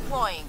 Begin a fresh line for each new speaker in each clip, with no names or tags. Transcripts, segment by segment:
deploying.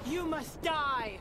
You must die!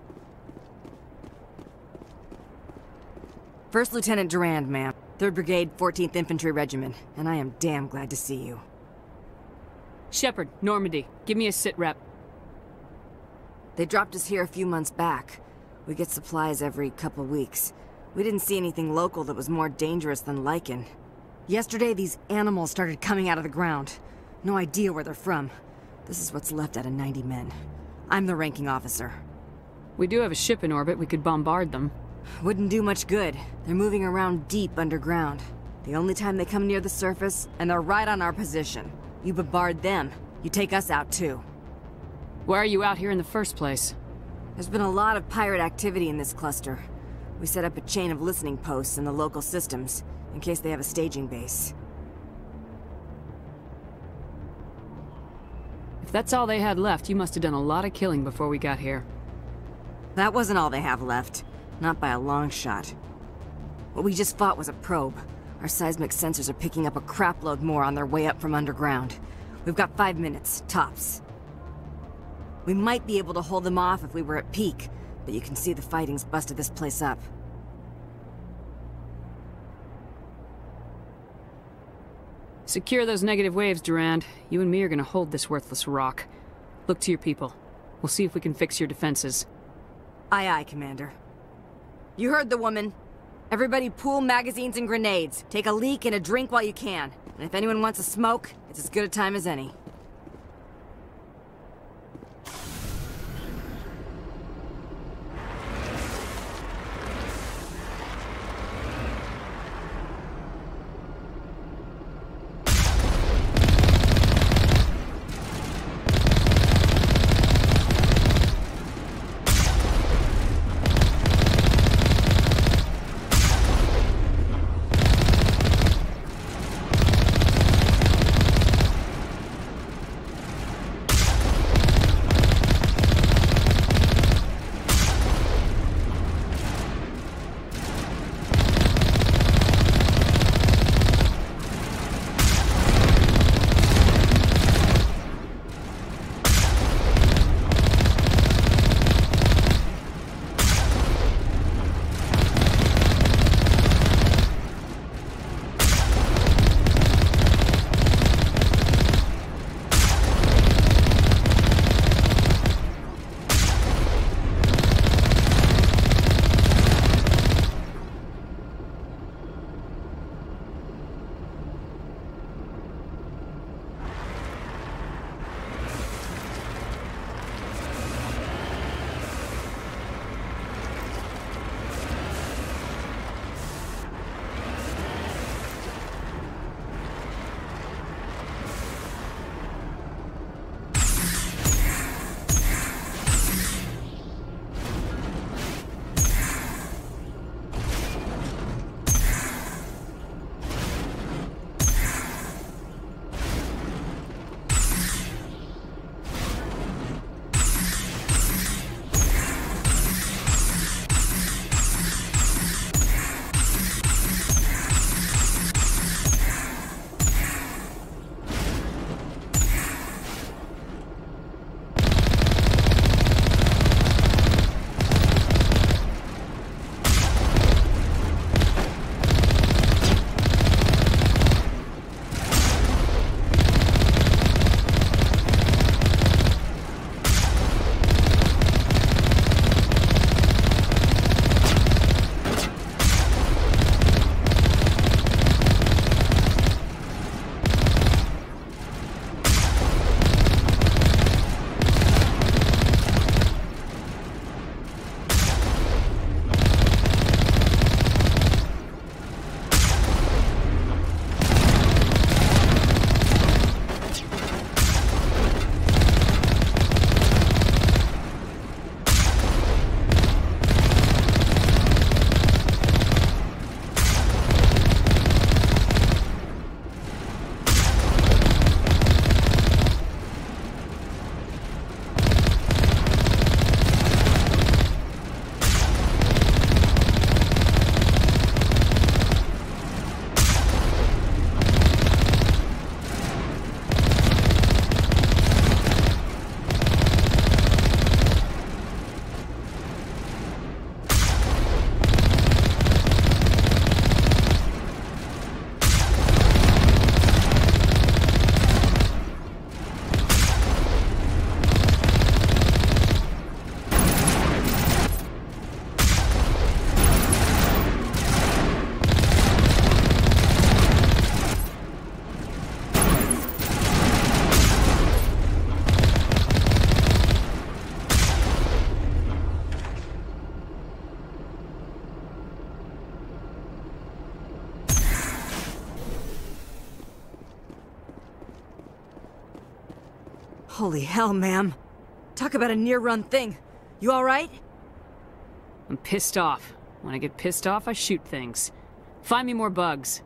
First Lieutenant Durand, ma'am. 3rd Brigade, 14th Infantry Regiment, and I am damn glad to see you.
Shepard, Normandy, give me a sit rep.
They dropped us here a few months back. We get supplies every couple weeks. We didn't see anything local that was more dangerous than Lycan. Yesterday, these animals started coming out of the ground. No idea where they're from. This is what's left out of 90 men. I'm the ranking officer.
We do have a ship in orbit, we could bombard them.
Wouldn't do much good. They're moving around deep underground. The only time they come near the surface, and they're right on our position. You bombard them, you take us out too.
Why are you out here in the first place?
There's been a lot of pirate activity in this cluster. We set up a chain of listening posts in the local systems, in case they have a staging base.
If that's all they had left, you must have done a lot of killing before we got here.
That wasn't all they have left. Not by a long shot. What we just fought was a probe. Our seismic sensors are picking up a crapload more on their way up from underground. We've got 5 minutes, tops. We might be able to hold them off if we were at peak, but you can see the fighting's busted this place up.
Secure those negative waves, Durand. You and me are gonna hold this worthless rock. Look to your people. We'll see if we can fix your defenses.
Aye, aye, Commander. You heard the woman. Everybody pool magazines and grenades. Take a leak and a drink while you can. And if anyone wants a smoke, it's as good a time as any. Holy hell, ma'am. Talk about a near-run thing. You alright?
I'm pissed off. When I get pissed off, I shoot things. Find me more bugs.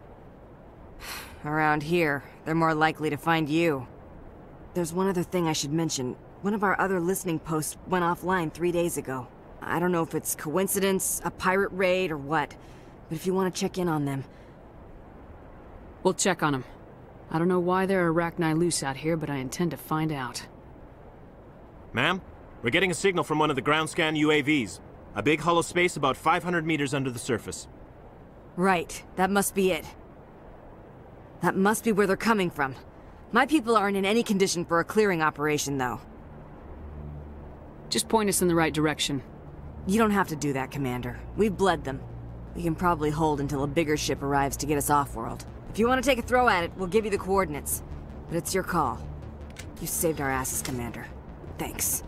Around here, they're more likely to find you. There's one other thing I should mention. One of our other listening posts went offline 3 days ago. I don't know if it's coincidence, a pirate raid, or what, but if you want to check in on them...
We'll check on them. I don't know why there are arachni loose out here, but I intend to find out.
Ma'am, we're getting a signal from one of the ground scan UAVs. A big hollow space about 500 meters under the surface.
Right, that must be it. That must be where they're coming from. My people aren't in any condition for a clearing operation, though.
Just point us in the right direction.
You don't have to do that, Commander. We've bled them. We can probably hold until a bigger ship arrives to get us off-world. If you want to take a throw at it, we'll give you the coordinates. But it's your call. You saved our asses, Commander. Thanks.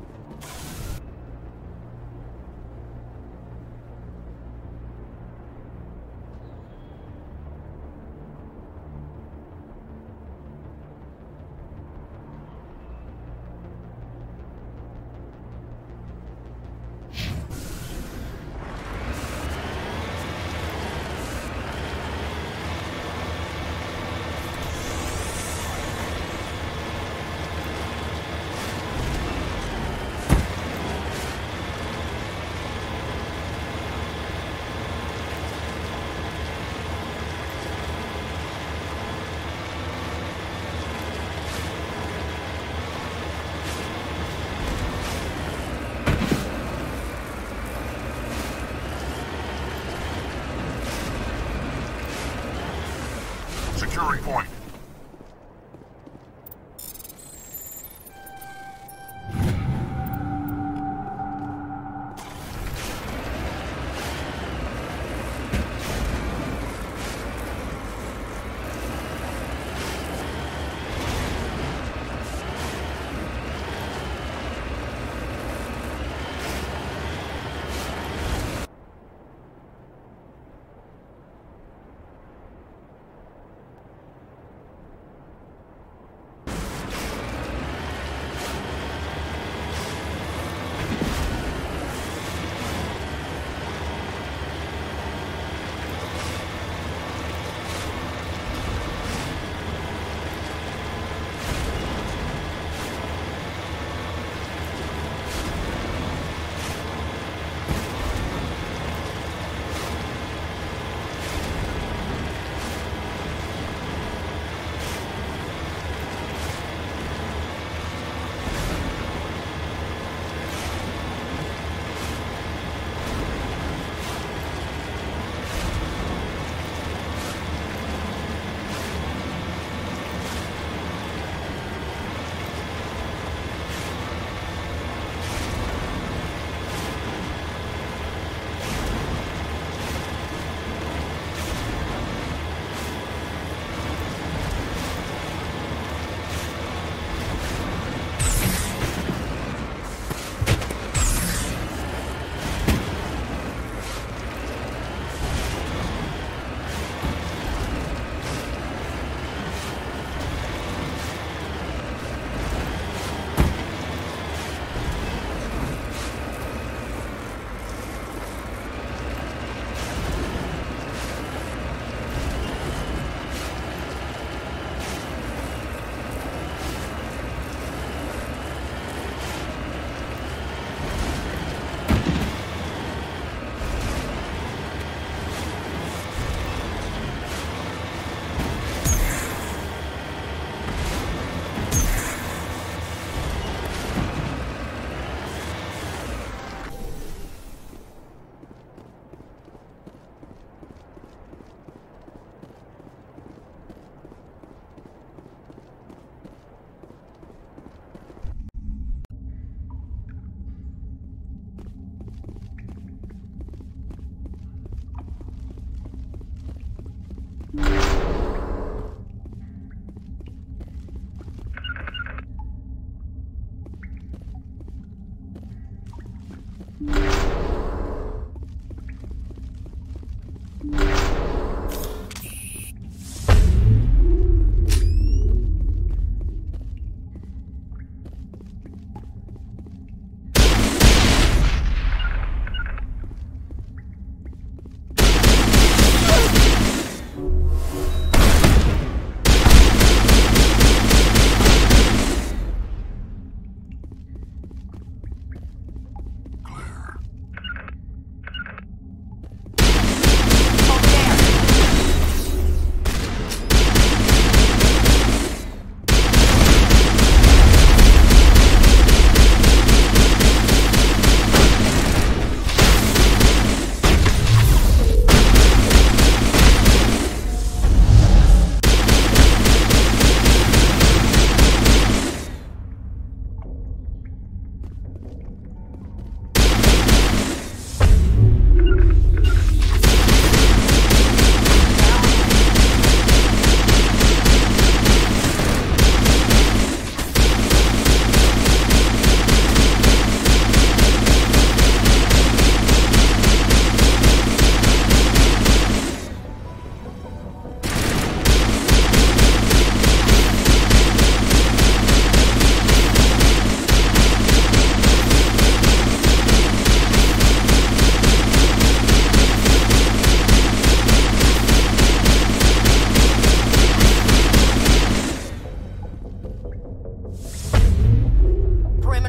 Securing point.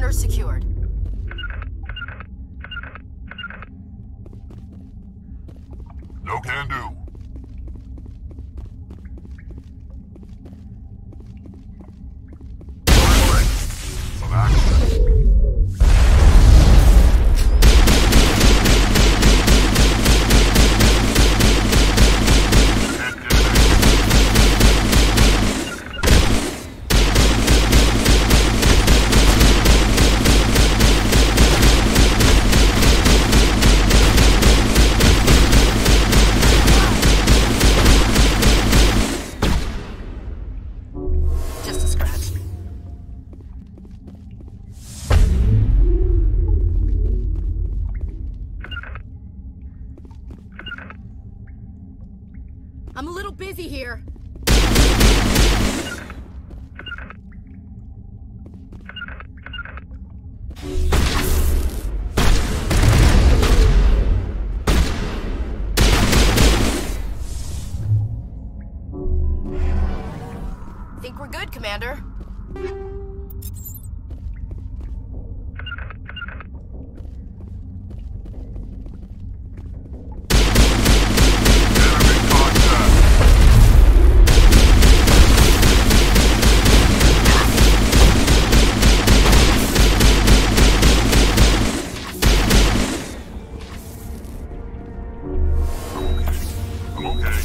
Perimeter secured.
No can do. Some action.
Just a scratch. I'm a little busy here. Think we're good, Commander.
Enemy contact. I'm okay.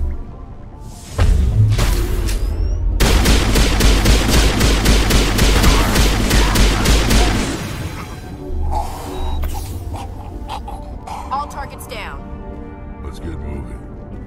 All targets down.
Let's get moving.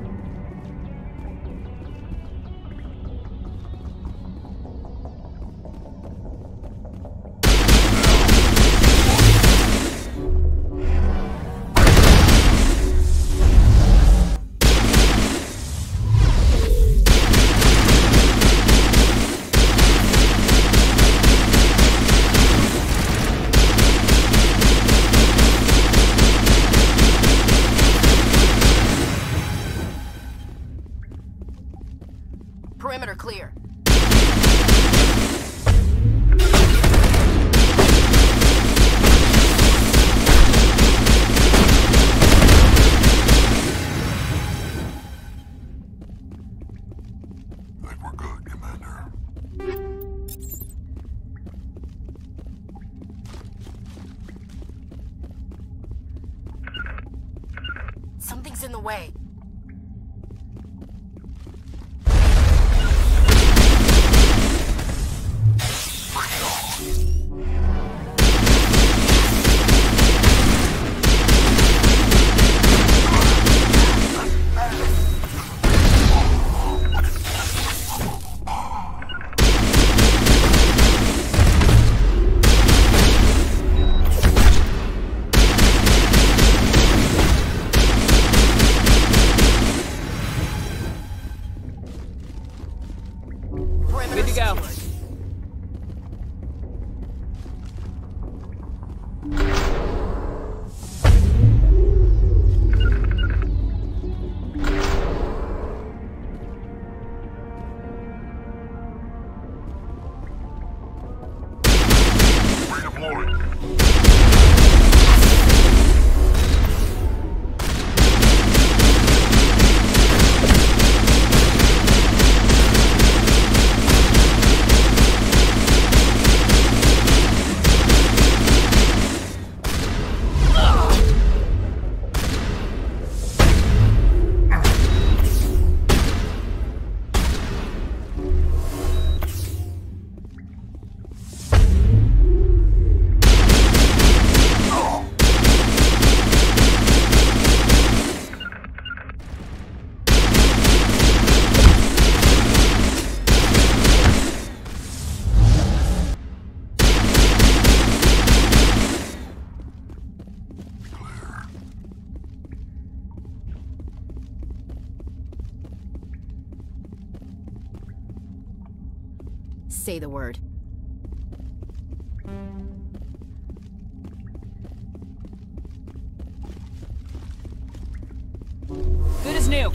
Perimeter clear.
Think we're good, Commander.
Something's in the way. Perimeter
Good to go.
secured.
Redeployed.
Say the word.
Good as new.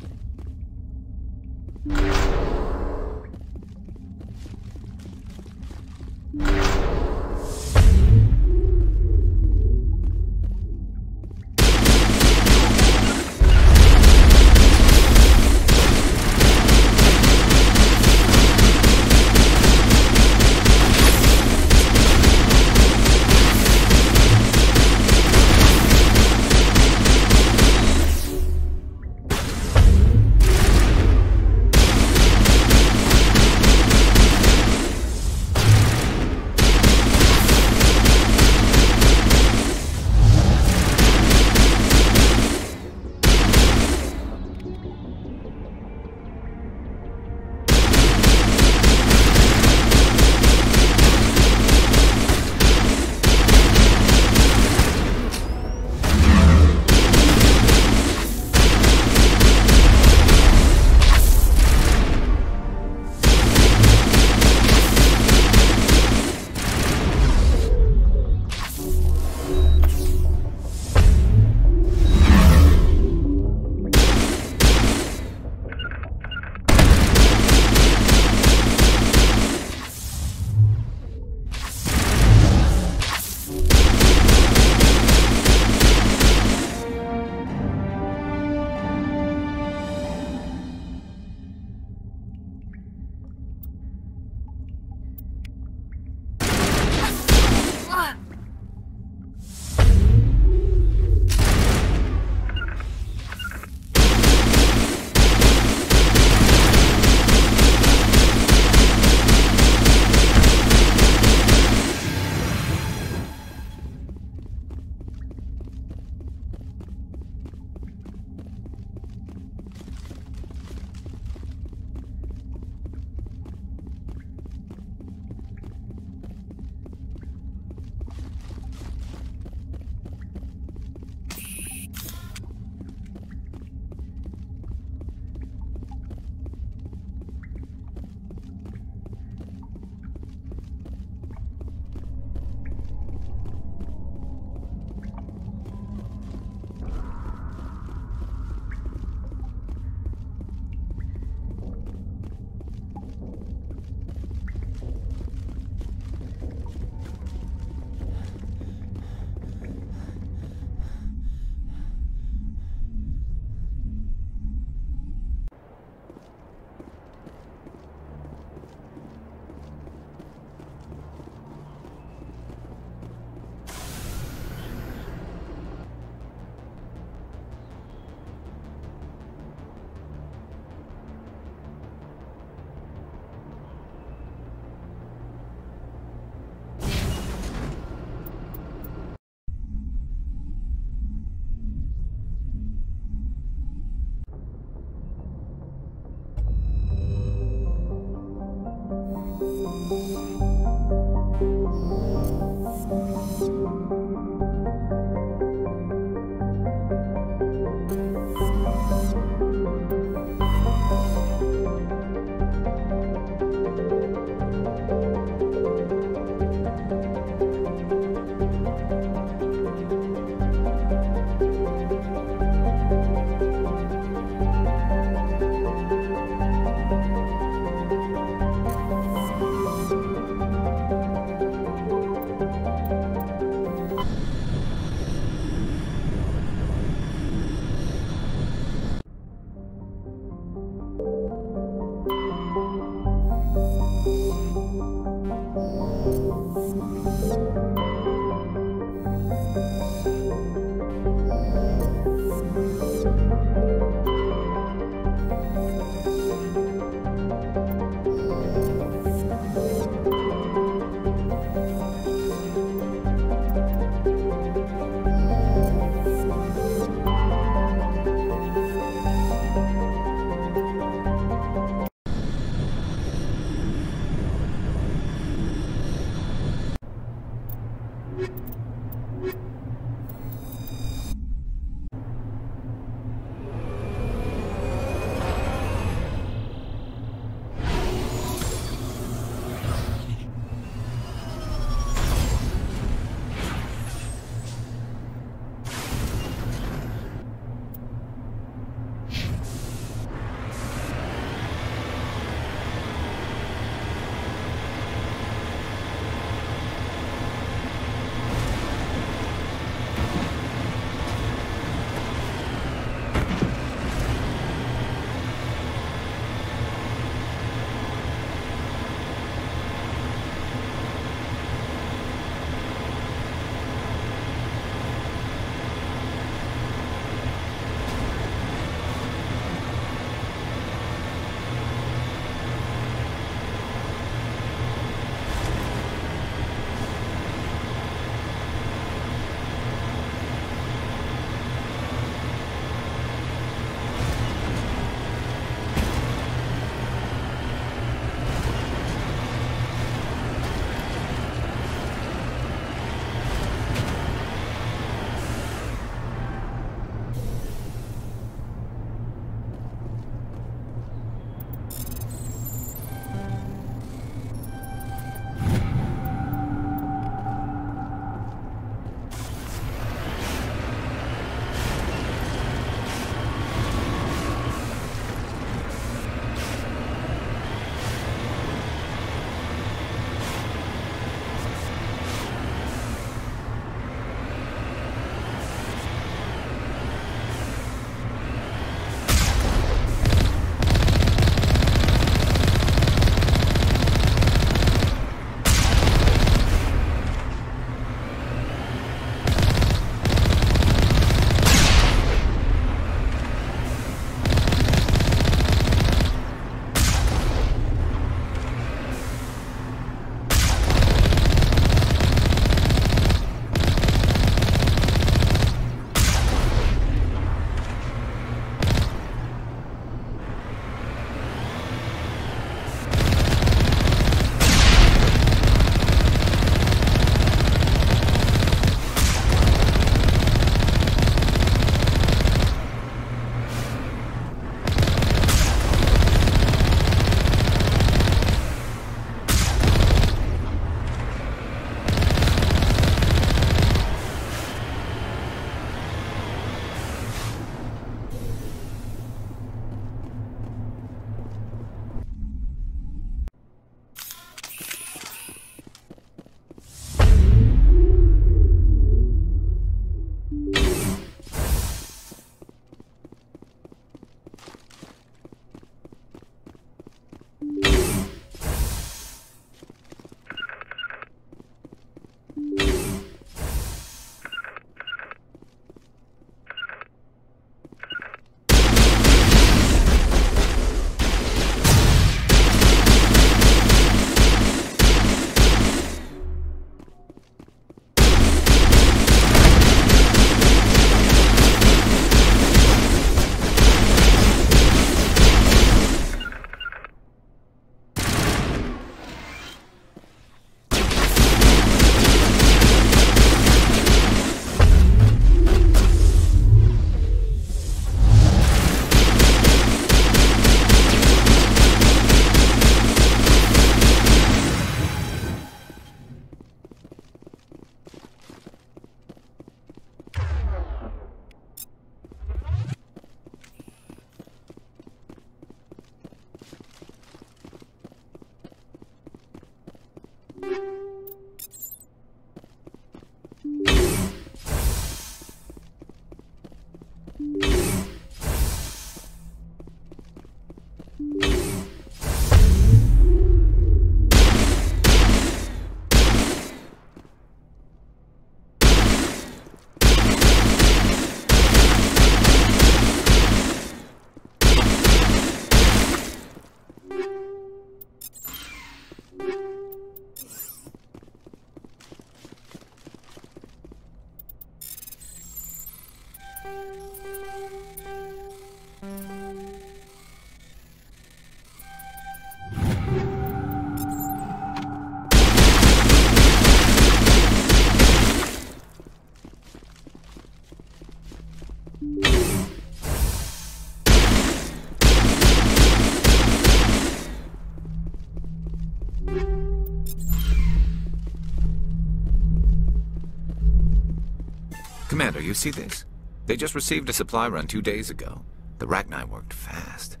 Commander, you see this? They just received a supply run 2 days ago. The Rachni worked fast.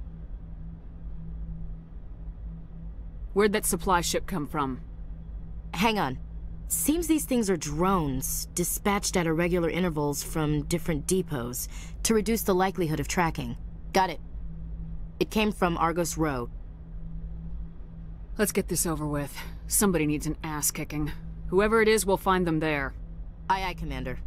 Where'd that supply ship come from?
Hang on. Seems these things are drones, dispatched at irregular intervals from different depots to reduce the likelihood of tracking. Got it. It came from Argos Row.
Let's get this over with. Somebody needs an ass kicking. Whoever it is, we'll find them there.
Aye, aye, Commander.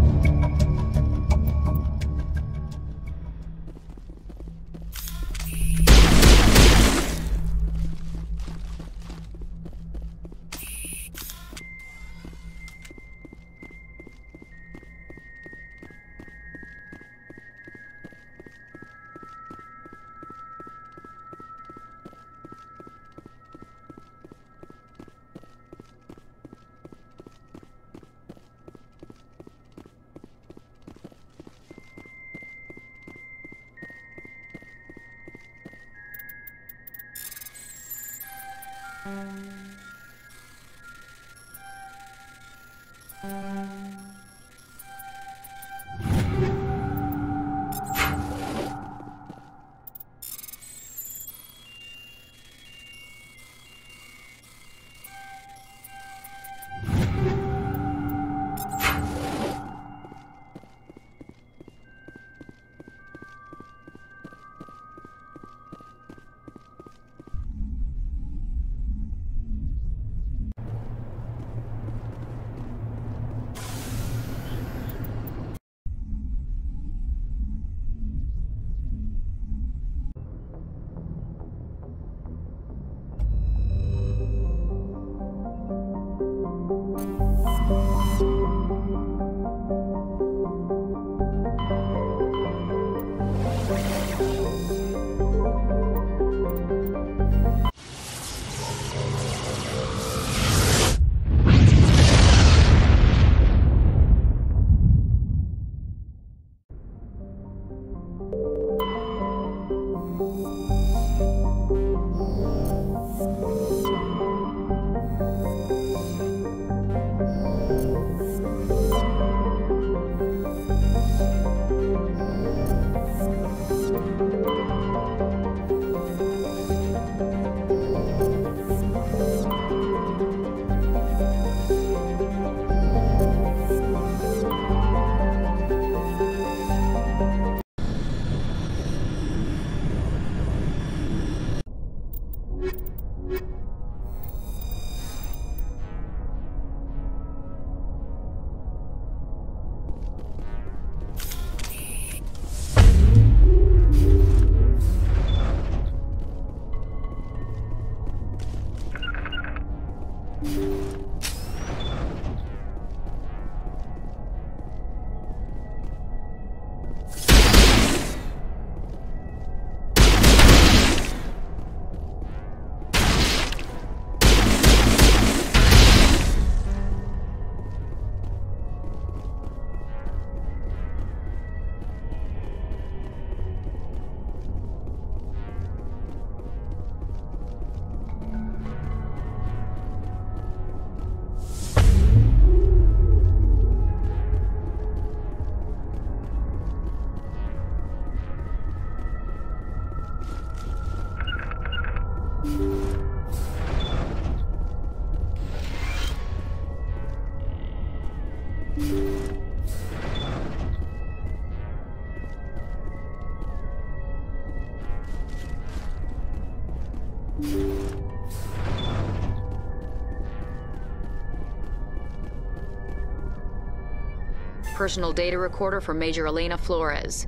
Personal data recorder for Major Elena Flores.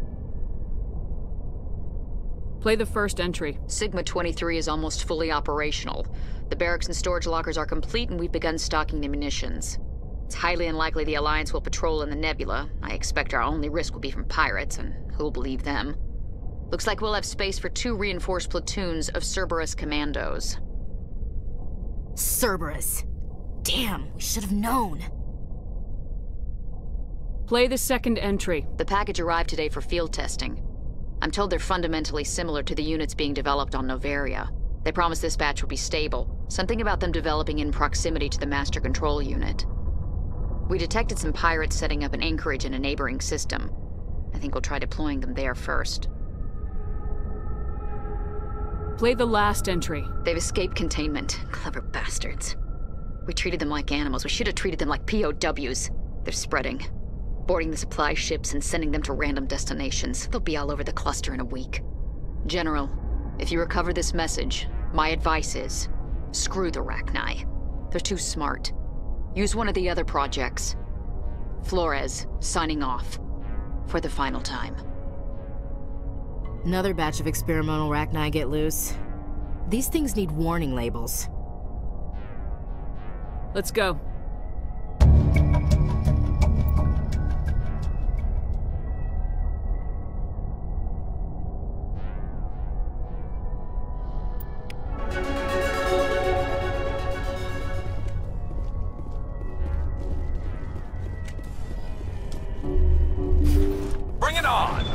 Play the first entry.
Sigma 23 is almost fully operational. The barracks and storage lockers are complete, and we've begun stocking the munitions. It's highly unlikely the Alliance will patrol in the nebula. I expect our only risk will be from pirates, and who'll believe them? Looks like we'll have space for 2 reinforced platoons of Cerberus commandos.
Cerberus. Damn, we should have known.
Play the second entry.
The package arrived today for field testing. I'm told they're fundamentally similar to the units being developed on Noveria. They promise this batch will be stable. Something about them developing in proximity to the master control unit. We detected some pirates setting up an anchorage in a neighboring system. I think we'll try deploying them there first.
Play the last entry.
They've escaped containment. Clever bastards. We treated them like animals. We should have treated them like POWs. They're spreading. Boarding the supply ships and sending them to random destinations. They'll be all over the cluster in a week. General, if you recover this message, my advice is, screw the Rachni. They're too smart. Use one of the other projects. Flores, signing off. For the final time.
Another batch of experimental Rachni get loose. These things need warning labels.
Let's go.
Bring it on!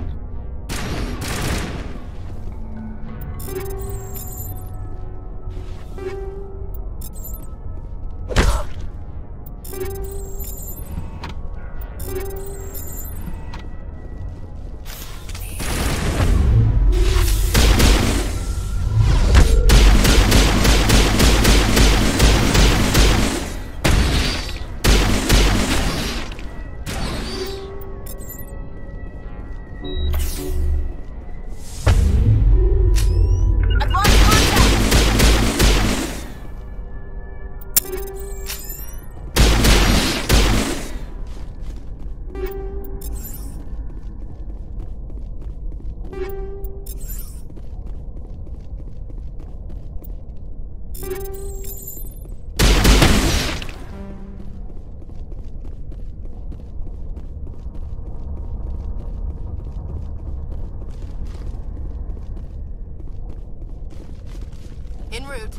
En route.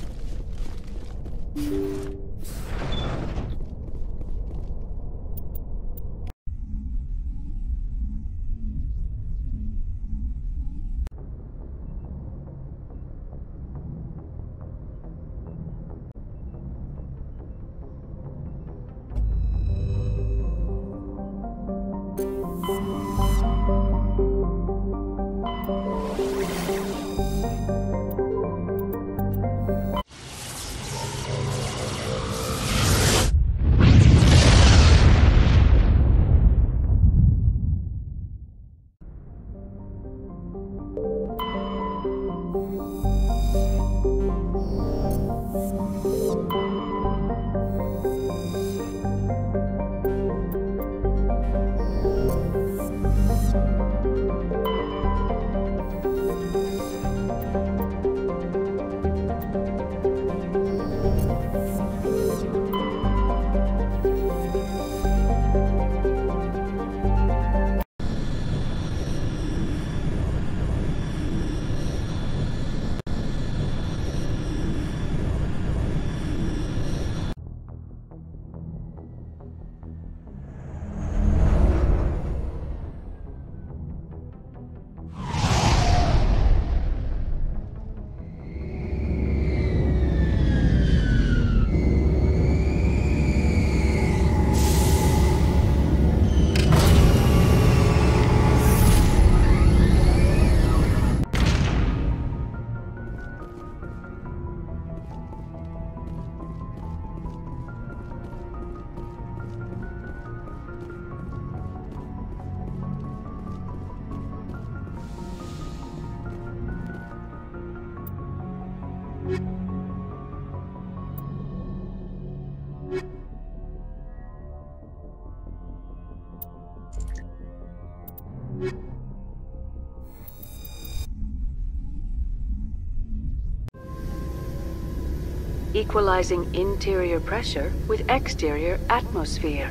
Equalizing interior pressure with exterior atmosphere.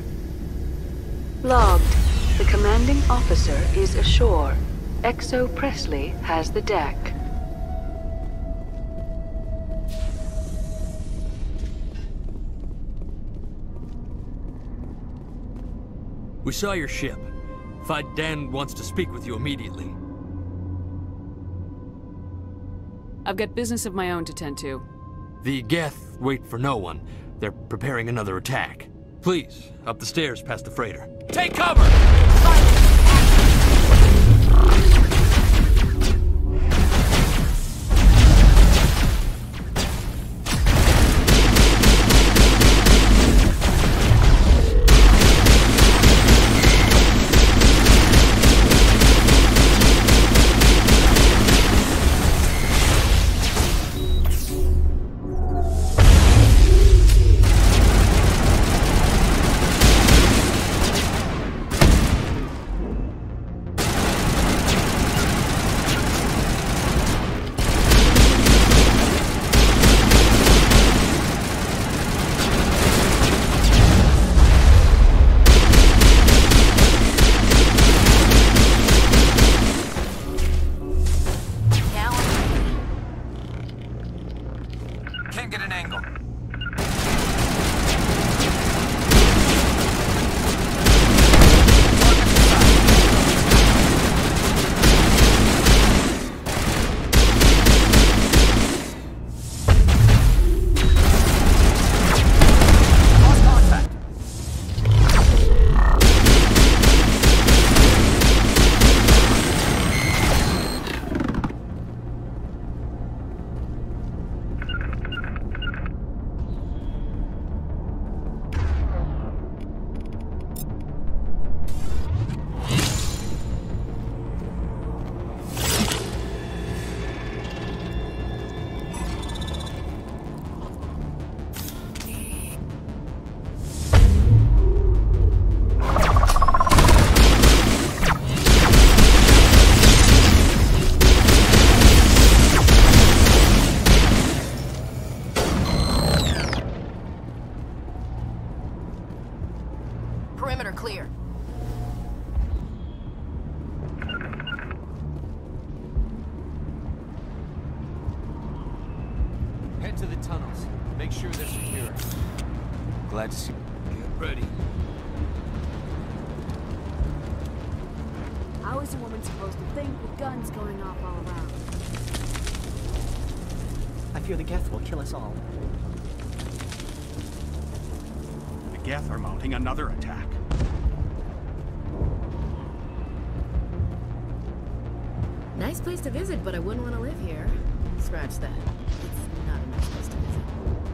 Logged. The commanding officer is ashore. Exo Presley has the deck.
We saw your ship. Fai-Dan wants to speak with you immediately.
I've got business of my own to tend to.
The Geth wait for no one. They're preparing another attack. Please, up the stairs past the freighter. Take cover!
Can't get an angle.
Perimeter clear.
Head to the tunnels. Make sure they're secure.
Glad to see you.
Get ready.
How is a woman supposed to think with guns going off all around?
I fear the Geth will kill us all.
The Geth are mounting another attack.
Nice place to visit, but I wouldn't want to live here. Scratch that. It's not a nice place to visit.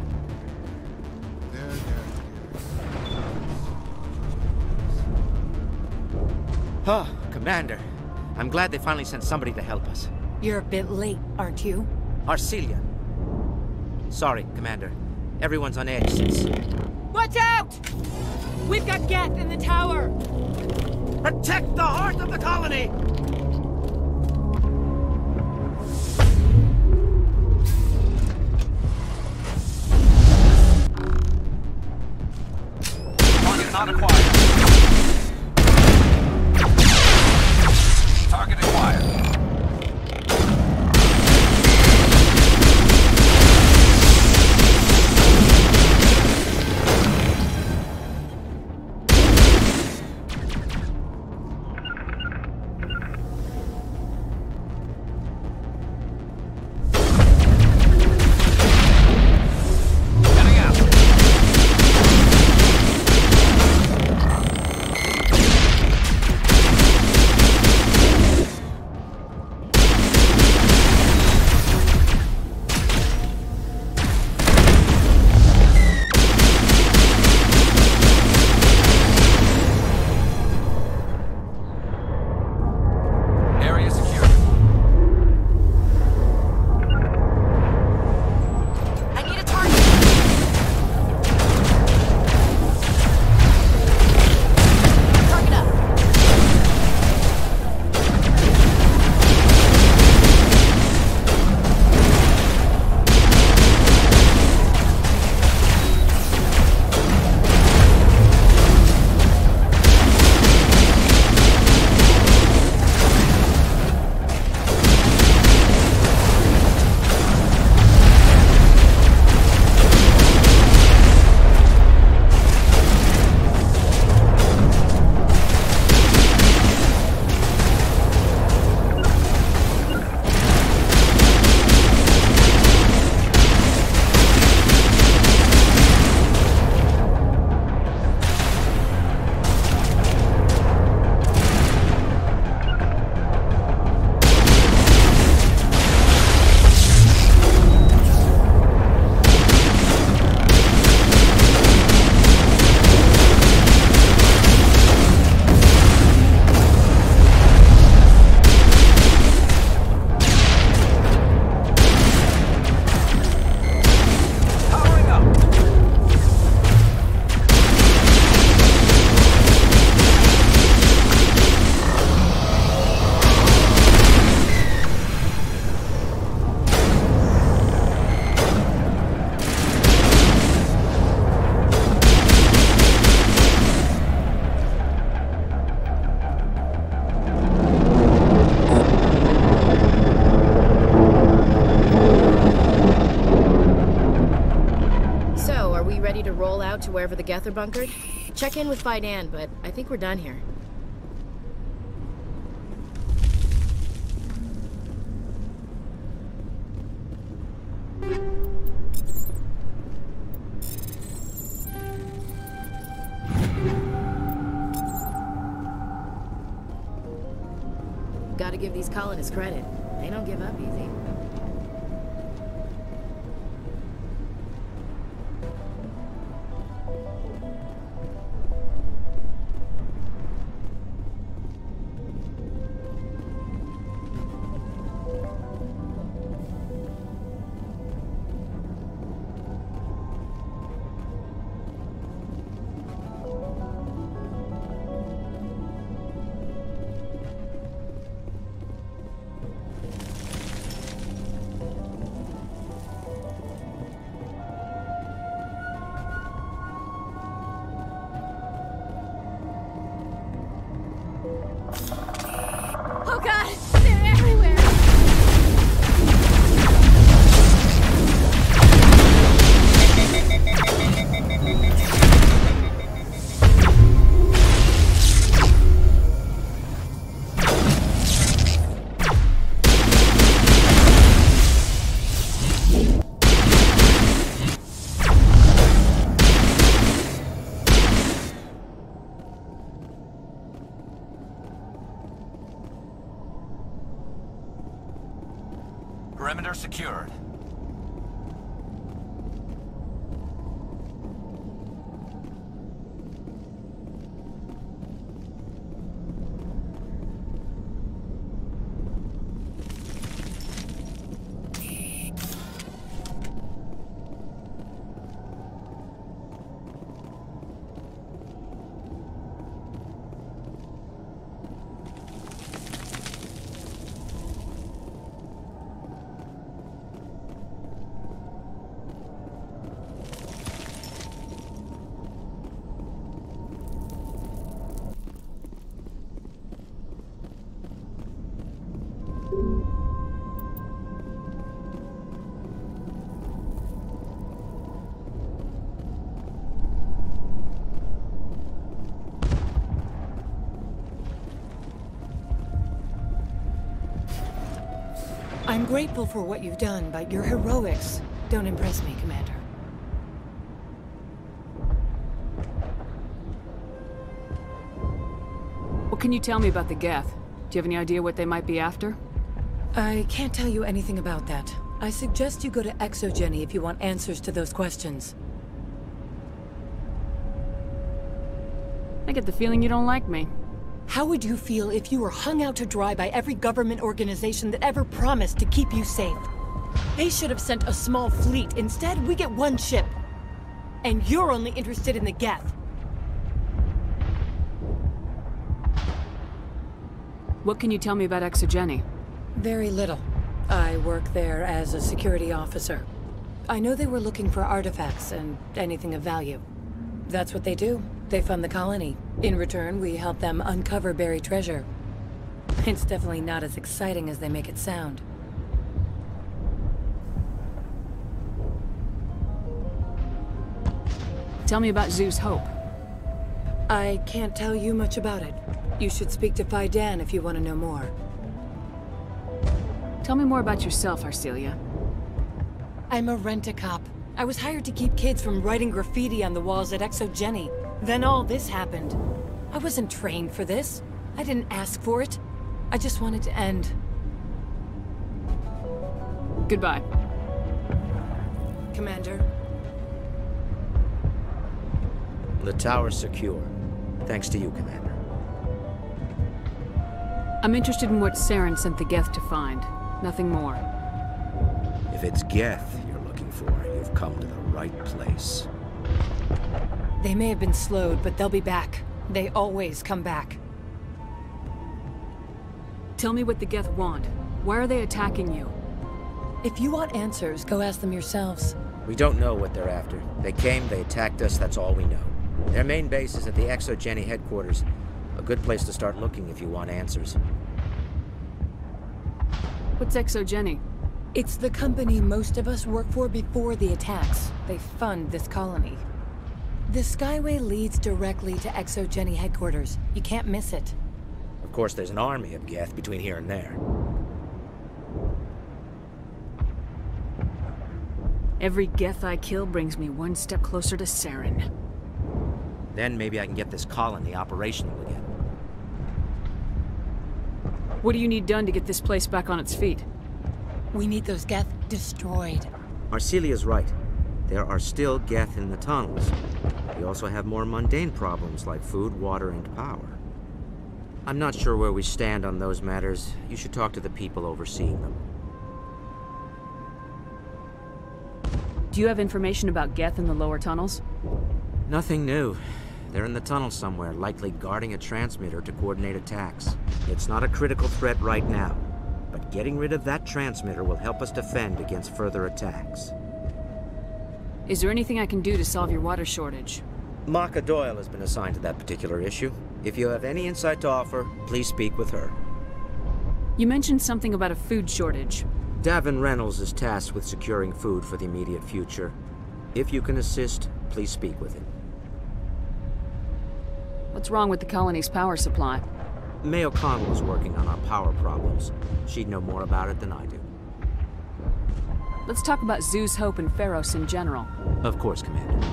Oh, Commander. I'm glad they finally sent somebody to help us.
You're a bit late, aren't you?
Arcelia. Sorry, Commander. Everyone's on edge since...
Watch out! We've got Geth in the tower!
Protect the heart of the colony!
Target not acquired. Target acquired.
We ready to roll out to wherever the Geth are bunkered? Check in with Fidan, but I think we're done here. Gotta give these colonists credit. They don't give up easy.
Oh god! They're everywhere!
Perimeter secured.
I'm grateful for what you've done, but your heroics don't impress me, Commander.
What can you tell me about the Geth? Do you have any idea what they might be after?
I can't tell you anything about that. I suggest you go to Exogeny if you want answers to those questions.
I get the feeling you don't like me.
How would you feel if you were hung out to dry by every government organization that ever promised to keep you safe? They should have sent a small fleet. Instead, we get one ship. And you're only interested in the Geth.
What can you tell me about Exogeny?
Very little. I work there as a security officer. I know they were looking for artifacts and anything of value. That's what they do. They fund the colony. In return, we help them uncover buried treasure. It's definitely not as exciting as they make it sound.
Tell me about Zeus Hope.
I can't tell you much about it. You should speak to Fidan if you want to know more.
Tell me more about yourself, Arcelia.
I'm a rent-a-cop. I was hired to keep kids from writing graffiti on the walls at Exogeny. Then all this happened. I wasn't trained for this. I didn't ask for it. I just wanted to end.
Goodbye.
Commander.
The tower's secure. Thanks to you, Commander.
I'm interested in what Saren sent the Geth to find. Nothing more.
If it's Geth you're looking for, you've come to the right place.
They may have been slowed, but they'll be back. They always come back.
Tell me what the Geth want. Why are they attacking you?
If you want answers, go ask them yourselves.
We don't know what they're after. They came, they attacked us, that's all we know. Their main base is at the Exogeny headquarters. A good place to start looking if you want answers.
What's Exogeny?
It's the company most of us work for before the attacks. They fund this colony. The Skyway leads directly to ExoGeni headquarters. You can't miss it.
Of course, there's an army of Geth between here and there.
Every Geth I kill brings me one step closer to Saren.
Then maybe I can get this colony operational again.
What do you need done to get this place back on its feet?
We need those Geth destroyed.
Marcelia's right. There are still Geth in the tunnels. We also have more mundane problems like food, water, and power. I'm not sure where we stand on those matters. You should talk to the people overseeing them.
Do you have information about Geth in the lower tunnels?
Nothing new. They're in the tunnel somewhere, likely guarding a transmitter to coordinate attacks. It's not a critical threat right now, but getting rid of that transmitter will help us defend against further attacks.
Is there anything I can do to solve your water shortage?
Maka Doyle has been assigned to that particular issue. If you have any insight to offer, please speak with her.
You mentioned something about a food shortage.
Davin Reynolds is tasked with securing food for the immediate future. If you can assist, please speak with him.
What's wrong with the colony's power supply?
May O'Connell is working on our power problems. She'd know more about it than I do.
Let's talk about Zhu's Hope and Pharos in general.
Of course, Commander.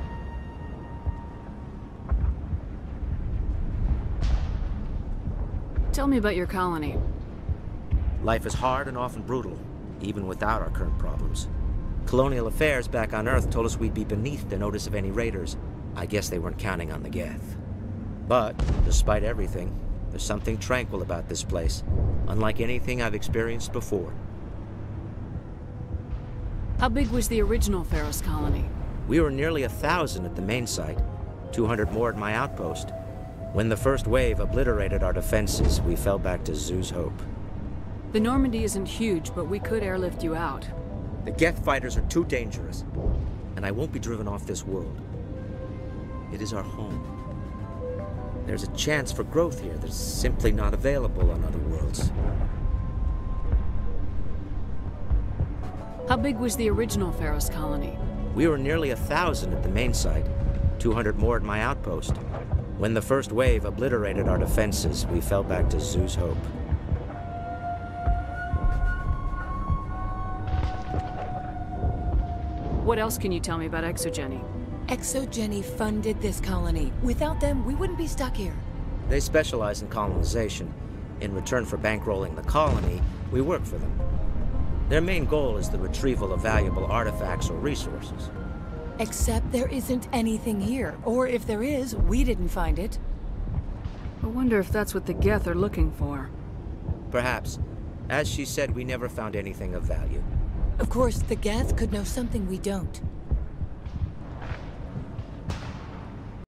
Tell me about your colony.
Life is hard and often brutal, even without our current problems. Colonial Affairs back on Earth told us we'd be beneath the notice of any raiders. I guess they weren't counting on the Geth. But, despite everything, there's something tranquil about this place, unlike anything I've experienced before.
How big was the original Pharos colony?
We were nearly 1,000 at the main site, 200 more at my outpost. When the first wave obliterated our defenses, we fell back to Zhu's Hope.
The Normandy isn't huge, but we could airlift you out.
The Geth fighters are too dangerous, and I won't be driven off this world. It is our home. There's a chance for growth here that's simply not available on other worlds.
How big was the original Pharos colony?
We were nearly 1,000 at the main site, 200 more at my outpost. When the first wave obliterated our defenses, we fell back to Zhu's Hope.
What else can you tell me about ExoGeni?
ExoGeni funded this colony. Without them, we wouldn't be stuck here.
They specialize in colonization. In return for bankrolling the colony, we work for them. Their main goal is the retrieval of valuable artifacts or resources.
Except there isn't anything here. Or if there is, we didn't find it.
I wonder if that's what the Geth are looking for.
Perhaps. As she said, we never found anything of value.
Of course, the Geth could know something we don't.